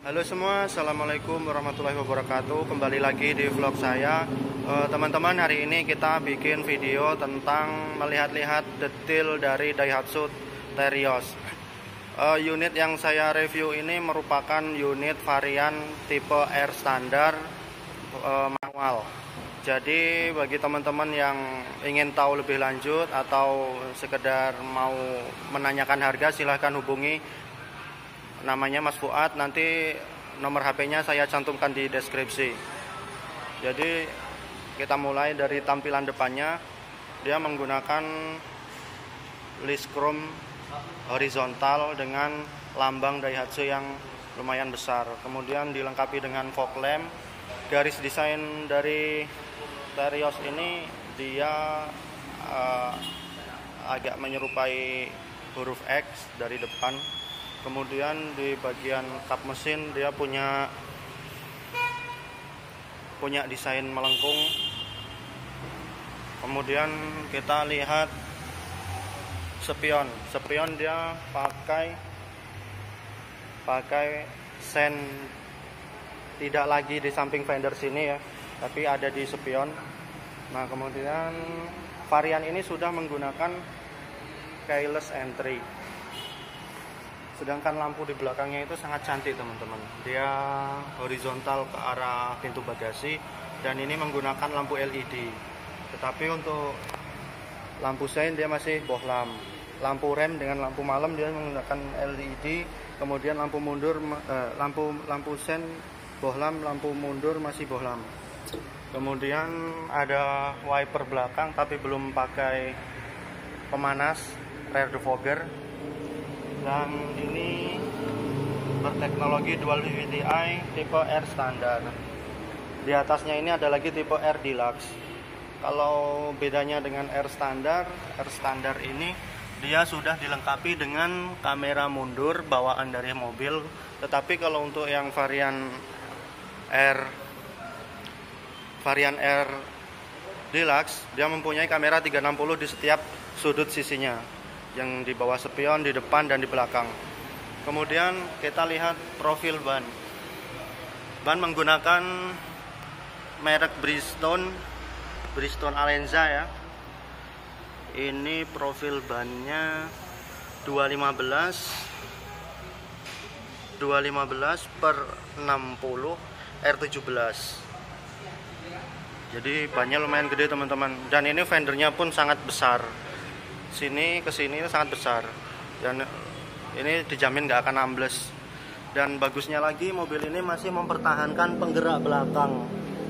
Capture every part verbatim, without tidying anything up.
Halo semua, Assalamualaikum warahmatullahi wabarakatuh. Kembali lagi di vlog saya. Teman-teman, uh, hari ini kita bikin video tentang melihat-lihat detail dari Daihatsu Terios. uh, Unit yang saya review ini merupakan unit varian tipe R standar uh, manual. Jadi bagi teman-teman yang ingin tahu lebih lanjut atau sekedar mau menanyakan harga, silahkan hubungi namanya Mas Fuad. Nanti nomor H P-nya saya cantumkan di deskripsi. Jadi kita mulai dari tampilan depannya. Dia menggunakan list chrome horizontal dengan lambang Daihatsu yang lumayan besar. Kemudian dilengkapi dengan fog lamp. Garis desain dari Terios ini dia uh, agak menyerupai huruf X dari depan. Kemudian di bagian kap mesin dia punya punya desain melengkung. Kemudian kita lihat spion. Spion dia pakai pakai sen, tidak lagi di samping fender sini ya, tapi ada di spion. Nah, kemudian varian ini sudah menggunakan keyless entry. Sedangkan lampu di belakangnya itu sangat cantik, teman-teman. Dia horizontal ke arah pintu bagasi dan ini menggunakan lampu L E D. Tetapi untuk lampu sein dia masih bohlam. Lampu rem dengan lampu malam dia menggunakan L E D. Kemudian lampu mundur eh, lampu lampu sein bohlam, lampu mundur masih bohlam. Kemudian ada wiper belakang tapi belum pakai pemanas, rear defogger. Dan ini berteknologi dual V V T i tipe R standar. Di atasnya ini ada lagi tipe R deluxe. Kalau bedanya dengan R standar, R standar ini dia sudah dilengkapi dengan kamera mundur bawaan dari mobil. Tetapi kalau untuk yang varian R varian R deluxe, dia mempunyai kamera tiga enam nol di setiap sudut sisinya, yang di bawah spion, di depan dan di belakang. Kemudian kita lihat profil ban. Ban menggunakan merek Bridgestone, Bridgestone Alenza ya. Ini profil bannya dua lima belas per enam puluh R tujuh belas. Jadi bannya lumayan gede, teman-teman. Dan ini fendernya pun sangat besar. Sini ke sini sangat besar dan ini dijamin nggak akan ambles. Dan bagusnya lagi, mobil ini masih mempertahankan penggerak belakang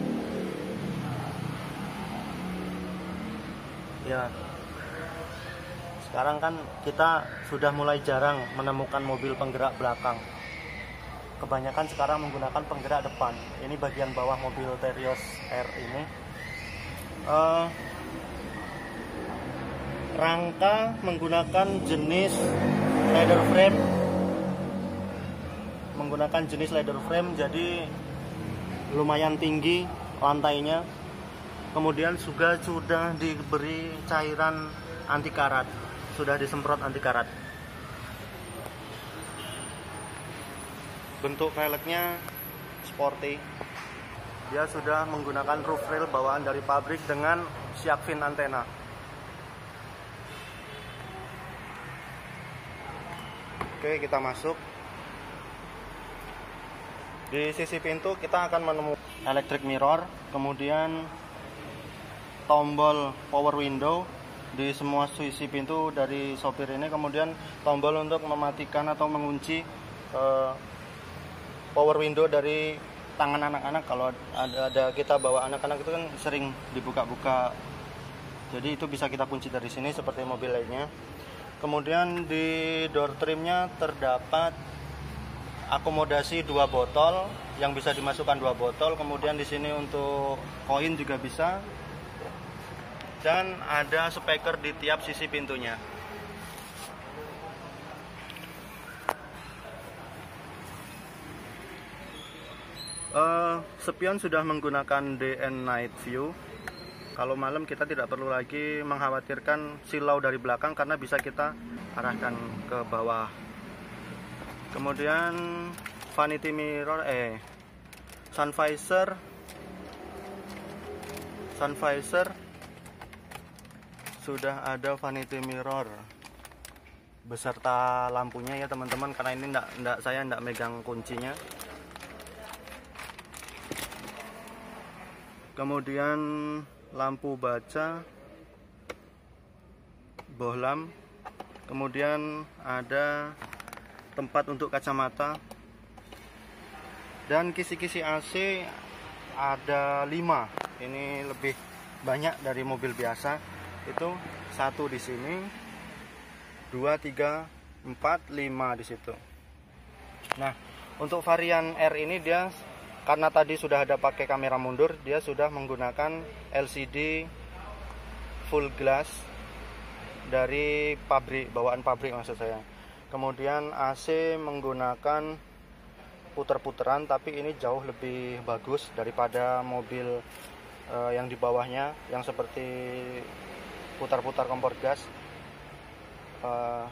ya. Sekarang kan kita sudah mulai jarang menemukan mobil penggerak belakang. Kebanyakan sekarang menggunakan penggerak depan. Ini bagian bawah mobil Terios R ini. uh, Rangka menggunakan jenis leather frame, menggunakan jenis leather frame, jadi lumayan tinggi lantainya. Kemudian juga sudah diberi cairan anti karat, sudah disemprot anti karat. Bentuk velgnya sporty. Dia sudah menggunakan roof rail bawaan dari pabrik dengan shark fin antena. Oke, kita masuk. Di sisi pintu kita akan menemukan electric mirror, kemudian tombol power window di semua sisi pintu dari sopir ini, kemudian tombol untuk mematikan atau mengunci eh, power window dari tangan anak-anak. Kalau ada, ada kita bawa anak-anak itu kan sering dibuka-buka, jadi itu bisa kita kunci dari sini seperti mobil lainnya. Kemudian di door trimnya terdapat akomodasi dua botol yang bisa dimasukkan dua botol. Kemudian di sini untuk koin juga bisa. Dan ada speaker di tiap sisi pintunya. Uh, spion sudah menggunakan D N night view. Kalau malam kita tidak perlu lagi mengkhawatirkan silau dari belakang karena bisa kita arahkan ke bawah. Kemudian vanity mirror eh sun visor sun visor sudah ada vanity mirror beserta lampunya ya teman-teman, karena ini enggak, enggak saya enggak megang kuncinya. Kemudian lampu baca, bohlam, kemudian ada tempat untuk kacamata, dan kisi-kisi A C ada lima. Ini lebih banyak dari mobil biasa. Itu satu di sini, dua, tiga, empat, lima di situ. Nah, untuk varian R ini dia karena tadi sudah ada pakai kamera mundur, dia sudah menggunakan L C D full glass dari pabrik, bawaan pabrik maksud saya. Kemudian A C menggunakan puter-puteran, tapi ini jauh lebih bagus daripada mobil uh, yang di bawahnya yang seperti putar-putar kompor gas. Uh,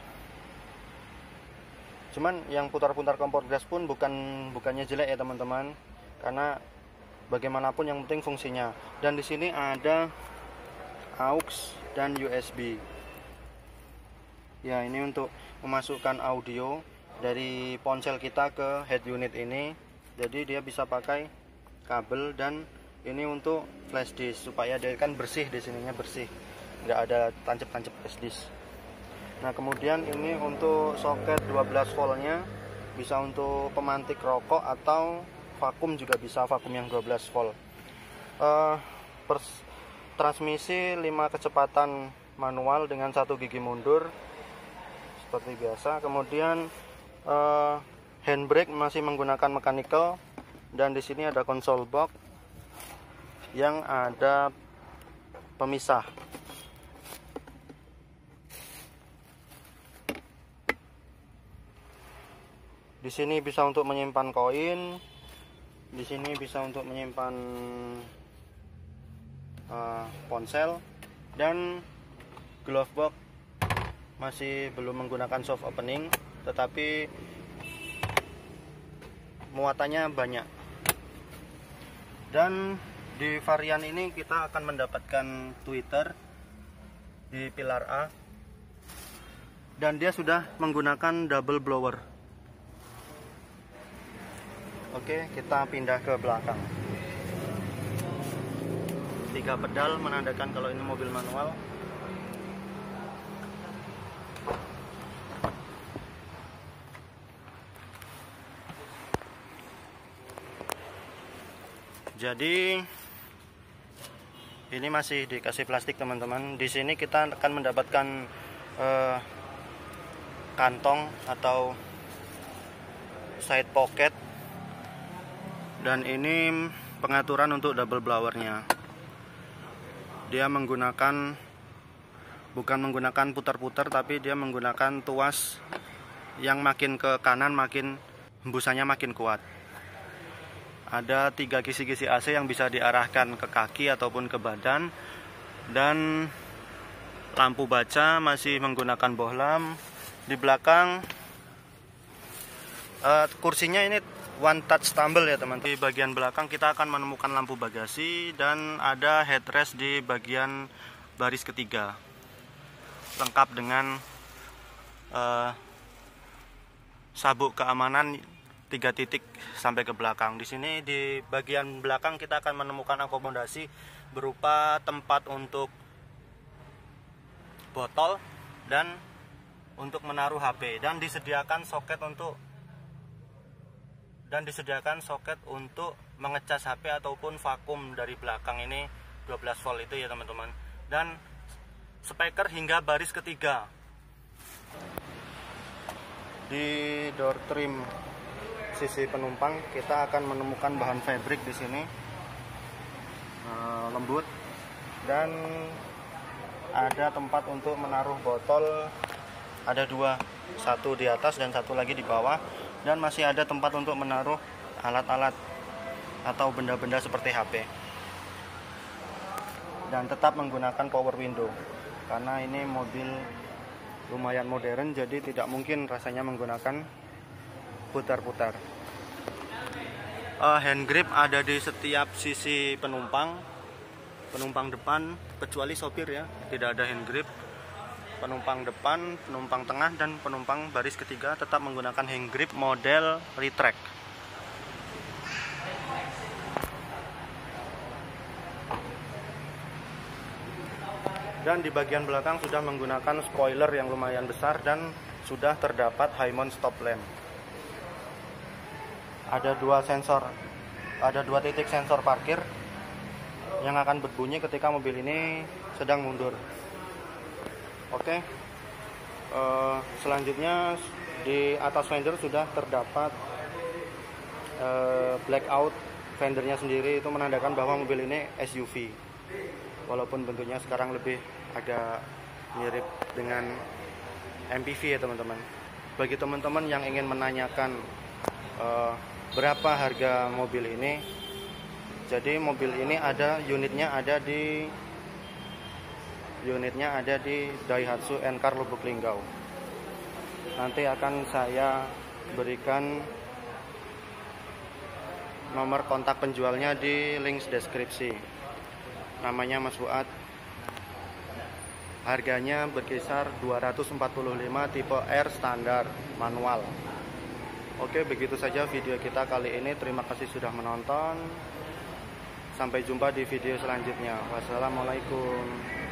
cuman yang putar-putar kompor gas pun bukan bukannya jelek ya teman-teman, karena bagaimanapun yang penting fungsinya. Dan di sini ada aux dan U S B. Ya, ini untuk memasukkan audio dari ponsel kita ke head unit ini. Jadi dia bisa pakai kabel, dan ini untuk flash disk supaya dia kan bersih, di sininya bersih, nggak ada tancap-tancap flash disk. Nah, kemudian ini untuk soket dua belas voltnya, bisa untuk pemantik rokok atau vakum juga bisa, vakum yang dua belas volt. Uh, transmisi lima kecepatan manual dengan satu gigi mundur seperti biasa. Kemudian uh, handbrake masih menggunakan mechanical, dan di sini ada console box yang ada pemisah. Di sini bisa untuk menyimpan koin, di sini bisa untuk menyimpan uh, ponsel, dan glove box masih belum menggunakan soft opening, tetapi muatannya banyak. Dan di varian ini kita akan mendapatkan tweeter di pilar A, dan dia sudah menggunakan double blower. Oke, kita pindah ke belakang. Tiga pedal menandakan kalau ini mobil manual. Jadi ini masih dikasih plastik teman-teman. Di sini kita akan mendapatkan eh, kantong atau side pocket. Dan ini pengaturan untuk double blowernya. Dia menggunakan, bukan menggunakan putar-putar, tapi dia menggunakan tuas yang makin ke kanan makin hembusannya makin kuat. Ada tiga kisi-kisi A C yang bisa diarahkan ke kaki ataupun ke badan. Dan lampu baca masih menggunakan bohlam. Di belakang uh, kursinya ini one touch tumble ya teman. Di bagian belakang kita akan menemukan lampu bagasi, dan ada headrest di bagian baris ketiga, lengkap dengan uh, sabuk keamanan tiga titik sampai ke belakang. Di sini di bagian belakang kita akan menemukan akomodasi berupa tempat untuk botol dan untuk menaruh H P, dan disediakan soket untuk dan disediakan soket untuk mengecas H P ataupun vakum dari belakang ini dua belas volt itu ya teman-teman. Dan speaker hingga baris ketiga. Di door trim sisi penumpang kita akan menemukan bahan fabric di sini, uh, lembut, dan ada tempat untuk menaruh botol, ada dua, satu di atas dan satu lagi di bawah. Dan masih ada tempat untuk menaruh alat-alat atau benda-benda seperti H P. Dan tetap menggunakan power window, karena ini mobil lumayan modern, jadi tidak mungkin rasanya menggunakan putar-putar. uh, hand grip ada di setiap sisi penumpang penumpang depan, kecuali sopir ya, tidak ada hand grip. Penumpang depan, penumpang tengah, dan penumpang baris ketiga tetap menggunakan hand grip model retract. Dan di bagian belakang sudah menggunakan spoiler yang lumayan besar dan sudah terdapat high mount stop lamp. Ada dua sensor, ada dua titik sensor parkir yang akan berbunyi ketika mobil ini sedang mundur. Oke, uh, selanjutnya di atas fender sudah terdapat uh, blackout fendernya sendiri, itu menandakan bahwa mobil ini S U V. Walaupun bentuknya sekarang lebih agak mirip dengan M P V ya teman-teman. Bagi teman-teman yang ingin menanyakan uh, berapa harga mobil ini, jadi mobil ini ada unitnya ada di unitnya ada di Daihatsu N-Car Lubuk Linggau. Nanti akan saya berikan nomor kontak penjualnya di link deskripsi. Namanya Mas Fuad. Harganya berkisar dua ratus empat puluh lima, tipe R standar manual. Oke, begitu saja video kita kali ini. Terima kasih sudah menonton. Sampai jumpa di video selanjutnya. Wassalamualaikum.